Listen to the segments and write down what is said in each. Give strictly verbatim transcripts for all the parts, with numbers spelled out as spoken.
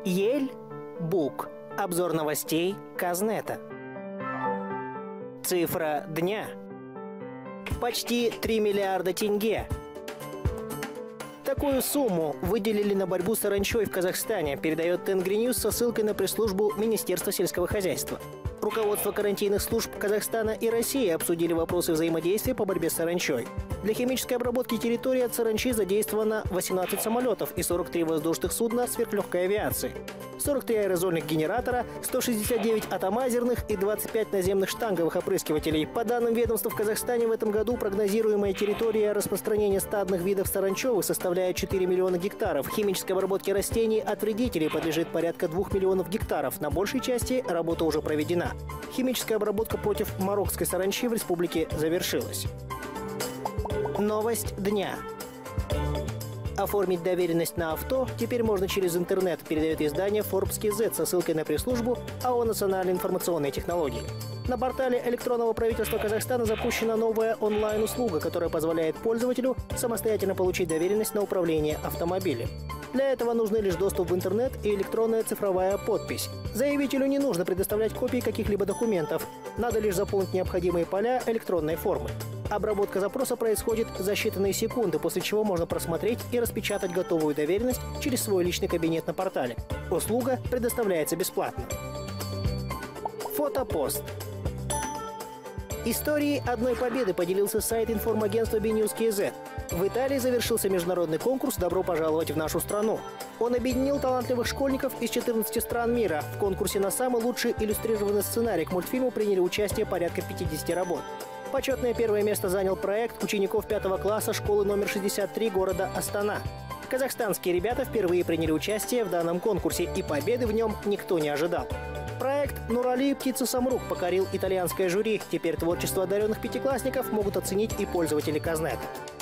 Ель-Бук. Обзор новостей Казнета. Цифра дня. Почти три миллиарда тенге. Такую сумму выделили на борьбу с саранчой в Казахстане, передает Тенгриньюз со ссылкой на пресс-службу Министерства сельского хозяйства. Руководство карантинных служб Казахстана и России обсудили вопросы взаимодействия по борьбе с саранчой. Для химической обработки территории от саранчи задействовано восемнадцать самолетов и сорок три воздушных судна сверхлегкой авиации, сорок три аэрозольных генератора, сто шестьдесят девять атомайзерных и двадцать пять наземных штанговых опрыскивателей. По данным ведомства, в Казахстане в этом году прогнозируемая территория распространения стадных видов саранчевых составляет четыре миллиона гектаров. Химической обработке растений от вредителей подлежит порядка двух миллионов гектаров. На большей части работа уже проведена. Химическая обработка против мароккской саранчи в республике завершилась. Новость дня. Оформить доверенность на авто теперь можно через интернет, передает издание Forbes кей зет со ссылкой на пресс-службу АО «Национальные информационные технологии». На портале электронного правительства Казахстана запущена новая онлайн-услуга, которая позволяет пользователю самостоятельно получить доверенность на управление автомобилем. Для этого нужны лишь доступ в интернет и электронная цифровая подпись. Заявителю не нужно предоставлять копии каких-либо документов. Надо лишь заполнить необходимые поля электронной формы. Обработка запроса происходит за считанные секунды, после чего можно просмотреть и распечатать готовую доверенность через свой личный кабинет на портале. Услуга предоставляется бесплатно. Фотопост. Историей одной победы поделился сайт информагентства би ньюс кей зет. В Италии завершился международный конкурс «Добро пожаловать в нашу страну». Он объединил талантливых школьников из четырнадцати стран мира. В конкурсе на самый лучший иллюстрированный сценарий к мультфильму приняли участие порядка пятидесяти работ. Почетное первое место занял проект учеников пятого класса школы номер шестьдесят три города Астана. Казахстанские ребята впервые приняли участие в данном конкурсе, и победы в нем никто не ожидал. Проект «Нурали. Птица Самрук» покорил итальянское жюри. Теперь творчество одаренных пятиклассников могут оценить и пользователи Казнета.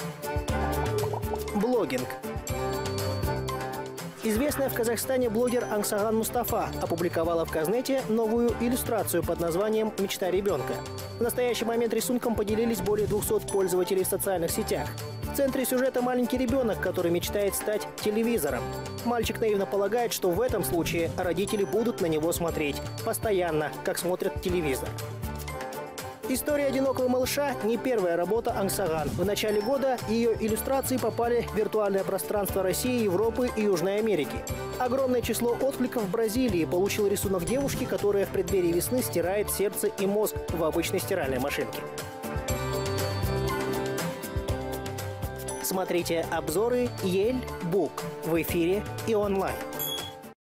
Блогинг. Известная в Казахстане блогер Ангсаган Мустафа опубликовала в Казнете новую иллюстрацию под названием «Мечта ребенка». В настоящий момент рисунком поделились более двухсот пользователей в социальных сетях. В центре сюжета маленький ребенок, который мечтает стать телевизором. Мальчик наивно полагает, что в этом случае родители будут на него смотреть постоянно, как смотрят телевизор. История одинокого малыша – не первая работа Ангсаган. В начале года ее иллюстрации попали в виртуальное пространство России, Европы и Южной Америки. Огромное число откликов в Бразилии получил рисунок девушки, которая в преддверии весны стирает сердце и мозг в обычной стиральной машинке. Смотрите обзоры Ель-Бук в эфире и онлайн.